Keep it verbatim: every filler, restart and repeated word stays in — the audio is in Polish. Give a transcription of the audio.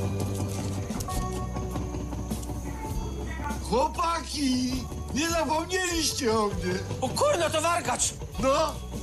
Chłopaki, nie zapomnieliście o mnie. O kurno, to warkacz! No,